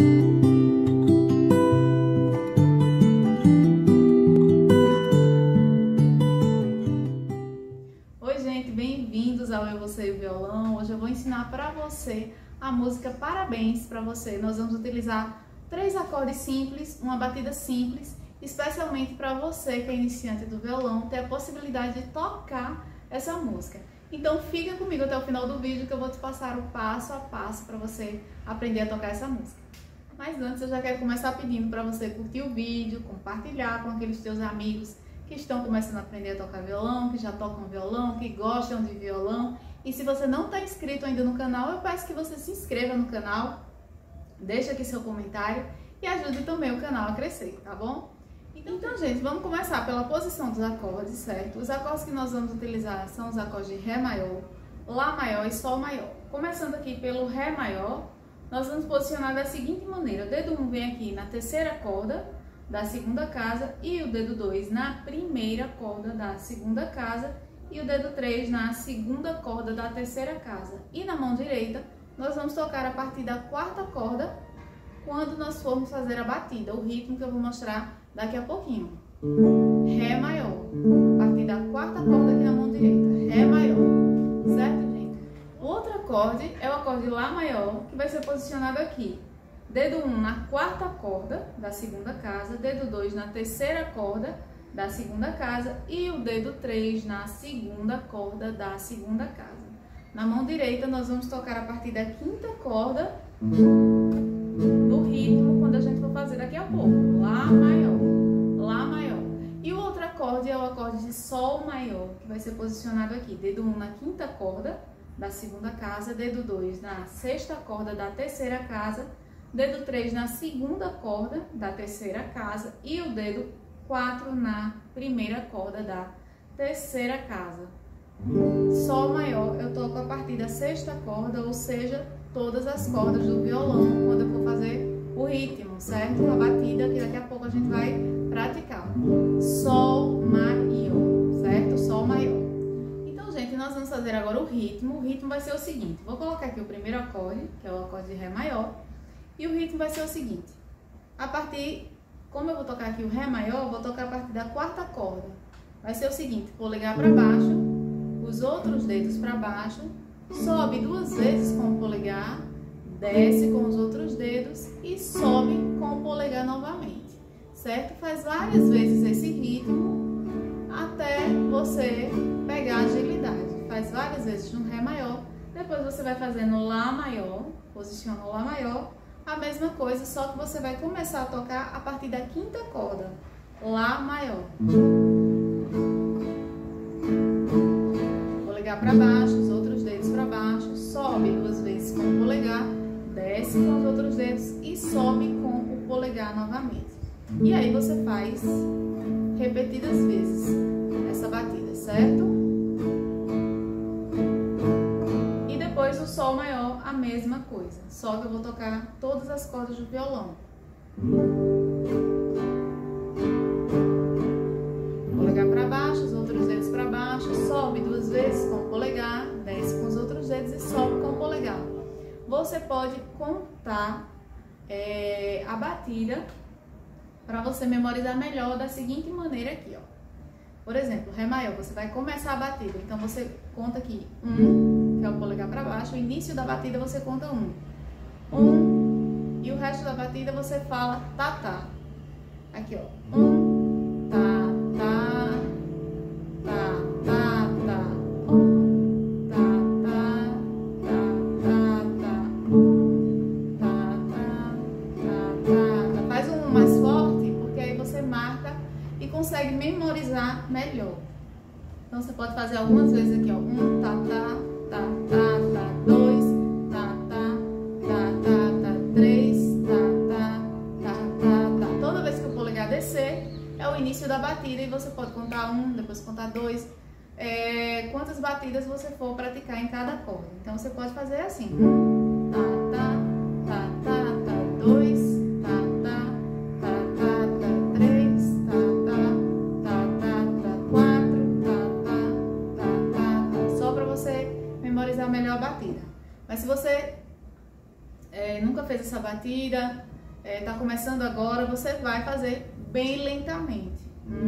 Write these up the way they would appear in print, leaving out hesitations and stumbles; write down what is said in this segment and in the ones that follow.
Oi gente, bem-vindos ao Eu, Você e o Violão. Hoje eu vou ensinar para você a música Parabéns para você. Nós vamos utilizar 3 acordes simples, uma batida simples, especialmente para você que é iniciante do violão, ter a possibilidade de tocar essa música. Então fica comigo até o final do vídeo que eu vou te passar o passo a passo para você aprender a tocar essa música. Mas antes eu já quero começar pedindo para você curtir o vídeo, compartilhar com aqueles teus amigos que estão começando a aprender a tocar violão, que já tocam violão, que gostam de violão. E se você não está inscrito ainda no canal, eu peço que você se inscreva no canal, deixe aqui seu comentário e ajude também o canal a crescer, tá bom? Então, gente, vamos começar pela posição dos acordes, certo? Os acordes que nós vamos utilizar são os acordes de Ré maior, Lá maior e Sol maior. Começando aqui pelo Ré maior, nós vamos posicionar da seguinte maneira. O dedo 1 vem aqui na terceira corda da segunda casa e o dedo 2 na primeira corda da segunda casa e o dedo 3 na segunda corda da terceira casa. E na mão direita, nós vamos tocar a partir da quarta corda quando nós formos fazer a batida, o ritmo que eu vou mostrar daqui a pouquinho. Ré maior, a partir da quarta corda aqui na mão direita, Ré maior, certo, gente? O outro acorde é o acorde Lá maior, que vai ser posicionado aqui. Dedo 1 na quarta corda da segunda casa, dedo 2 na terceira corda da segunda casa e o dedo 3 na segunda corda da segunda casa. Na mão direita nós vamos tocar a partir da quinta corda no ritmo quando a gente for fazer daqui a pouco. Lá maior, Lá maior. E o outro acorde é o acorde de Sol maior, que vai ser posicionado aqui. Dedo 1 na quinta corda da segunda casa, dedo 2 na sexta corda da terceira casa, dedo 3 na segunda corda da terceira casa e o dedo 4 na primeira corda da terceira casa. Sol maior eu toco a partir da sexta corda, ou seja, todas as cordas do violão quando eu for fazer o ritmo, certo? A batida que daqui a pouco a gente vai praticar. Sol maior, certo? Sol maior. Então, gente, nós vamos fazer agora o ritmo. O ritmo vai ser o seguinte: vou colocar aqui o primeiro acorde, que é o acorde de Ré maior. E o ritmo vai ser o seguinte, como eu vou tocar aqui o Ré maior, eu vou tocar a partir da quarta corda. Vai ser o seguinte: polegar para baixo, os outros dedos para baixo, sobe 2 vezes com o polegar, desce com os outros dedos e sobe com o polegar novamente, certo? Faz várias vezes esse ritmo até você pegar agilidade. Faz várias vezes no Ré maior, depois você vai fazendo Lá maior, posiciona o Lá maior, a mesma coisa, só que você vai começar a tocar a partir da quinta corda, Lá maior. Polegar para baixo, os outros dedos para baixo, sobe 2 vezes com o polegar, desce com os outros dedos e sobe com o polegar novamente. E aí você faz repetidas vezes essa batida, certo? Depois o Sol maior, a mesma coisa, só que eu vou tocar todas as cordas do violão. Polegar para baixo, os outros dedos para baixo, sobe 2 vezes com o polegar, desce com os outros dedos e sobe com o polegar. Você pode contar a batida para você memorizar melhor da seguinte maneira aqui, ó. Por exemplo, Ré maior, você vai começar a batida, então você conta aqui 1, que é o polegar para baixo, o início da batida você conta 1, e o resto da batida você fala tá, tá. Aqui, ó, 1, tá, tá, tá, tá, tá, 1, tá, tá, tá, tá, tá, 1, tá, tá, tá, tá. Faz um mais forte, porque aí você marca e consegue memorizar melhor. Então você pode fazer algumas vezes aqui, ó, 1, tá, tá, tá, tá, tá, 2, tá, tá, tá, tá, tá, 3, tá, tá, tá, tá, tá. Toda vez que o polegar descer, é o início da batida e você pode contar 1, depois contar 2, quantas batidas você for praticar em cada corda. Então você pode fazer assim, 1, tá, tá, tá, tá, tá, 2, tá, tá, tá, tá, tá, 3, tá, tá, tá, tá, tá, 4, tá, tá, tá, tá, tá, só para você memorizar melhor a batida. Mas se você nunca fez essa batida, tá começando agora, você vai fazer bem lentamente.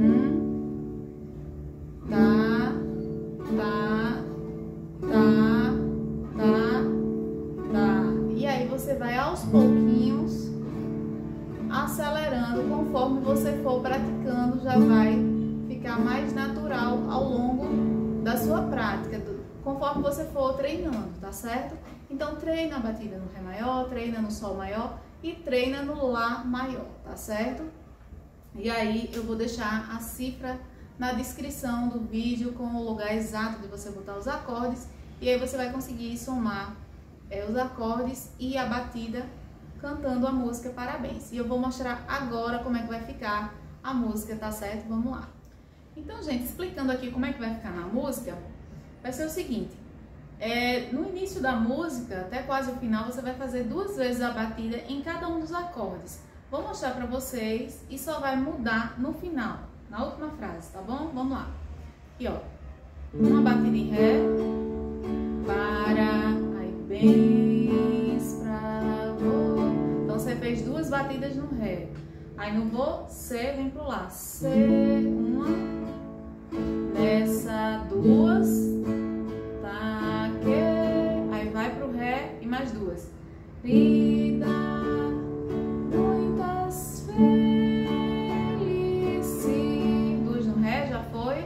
Tá, tá, tá, tá, tá. E aí você vai aos pouquinhos acelerando, conforme você for praticando, já vai ficar mais natural ao longo da sua prática, conforme você for treinando, tá certo? Então treina a batida no Ré maior, treina no Sol maior e treina no Lá maior, tá certo? E aí eu vou deixar a cifra na descrição do vídeo com o lugar exato de você botar os acordes, e aí você vai conseguir somar os acordes e a batida cantando a música Parabéns. E eu vou mostrar agora como é que vai ficar a música, tá certo? Vamos lá. Então, gente, explicando aqui como é que vai ficar na música, vai ser o seguinte: no início da música, até quase o final, você vai fazer 2 vezes a batida em cada um dos acordes. Vou mostrar pra vocês e só vai mudar no final, na última frase, tá bom? Vamos lá. Aqui, ó. Uma batida em Ré, parabéns pra você. Então, você fez 2 batidas no Ré. Aí no você vem pro Lá. C, uma, nessa 2, tá, que. Aí vai pro Ré e mais 2. Vida, muitas felicidades. 2 no Ré, já foi.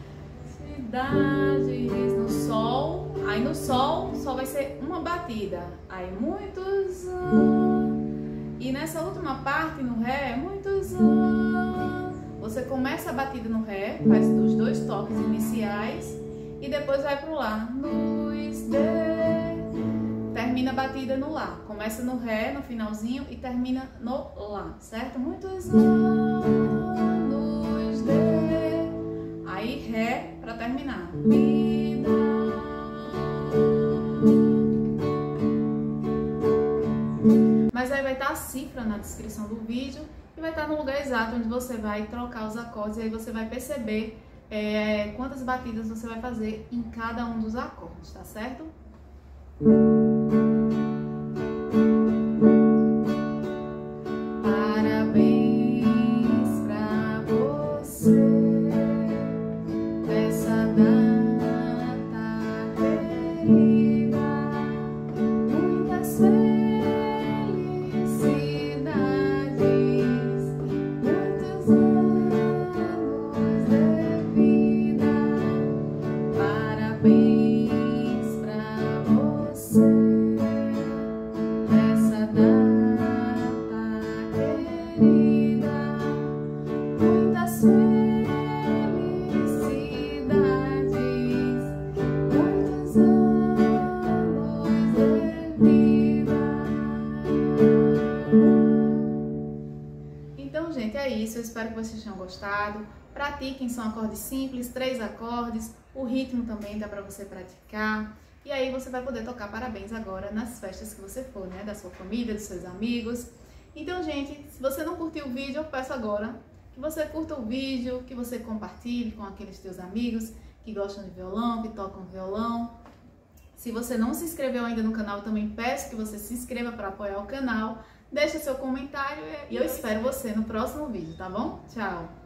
Cidades no Sol. Aí no Sol só vai ser uma batida. Aí muitos anos. E nessa última parte no Ré, muitos anos. Você começa a batida no Ré, faz os 2 toques iniciais e depois vai pro Lá. Luz de. Termina a batida no Lá. Começa no Ré, no finalzinho, e termina no Lá, certo? Muitos anos de. Aí Ré pra terminar. Vida. Mas aí vai estar a cifra na descrição do vídeo e vai estar no lugar exato onde você vai trocar os acordes, e aí você vai perceber quantas batidas você vai fazer em cada um dos acordes, tá certo? Parabéns pra você, essa data querida, muitas Então, gente, é isso. Eu espero que vocês tenham gostado. Pratiquem, são acordes simples, 3 acordes. O ritmo também dá pra você praticar. E aí você vai poder tocar parabéns agora nas festas que você for, né? Da sua família, dos seus amigos. Então, gente, se você não curtiu o vídeo, eu peço agora que você curta o vídeo, que você compartilhe com aqueles teus amigos que gostam de violão, que tocam violão. Se você não se inscreveu ainda no canal, também peço que você se inscreva para apoiar o canal. Deixa seu comentário e eu espero você no próximo vídeo, tá bom? Tchau!